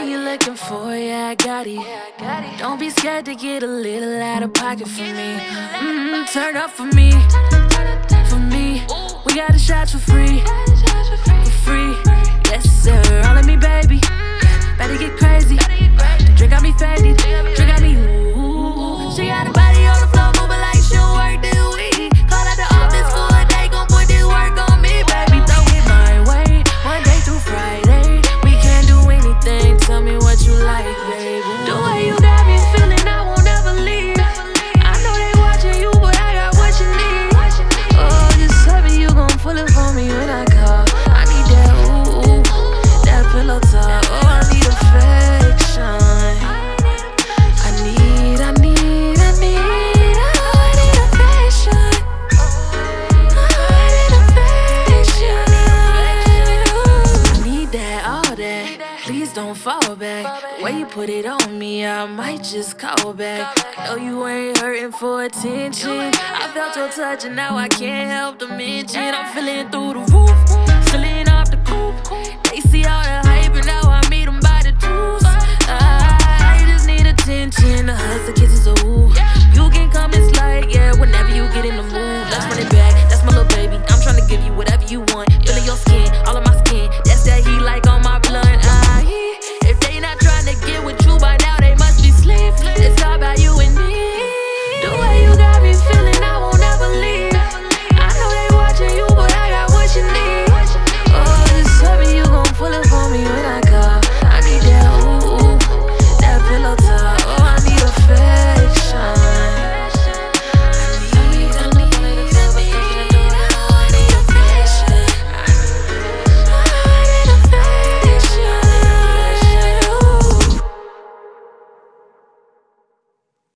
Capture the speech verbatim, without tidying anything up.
what you looking for, yeah, I got it. Don't be scared to get a little out of pocket for me. Mm-hmm, turn up for me, for me. We got the shots for free, for free. Yes, sir, all of me, baby. Better get crazy. The drink got me faded, drink got me ooh. She got a body on the floor, moving like she don't work this week. Call out the office for a day, gon' put this work on me, baby. Throw it my way, Monday through Friday. We can't do anything, tell me what you like, baby. The way you got me feeling, I won't ever leave. I know they watching you, but I got what you need. Oh, just tell me you gon' pull it for me when I call. I need that ooh, ooh, that pillow talk. Oh, I need affection. I need, I need, I need, I need affection. I need affection. I need that, all that. Please don't fall back. The way you put it on me, I might just call back. I know you ain't hurting for attention. I felt your touch and now I can't help to mention I'm feeling through the roof, feeling off the coupe. They see all the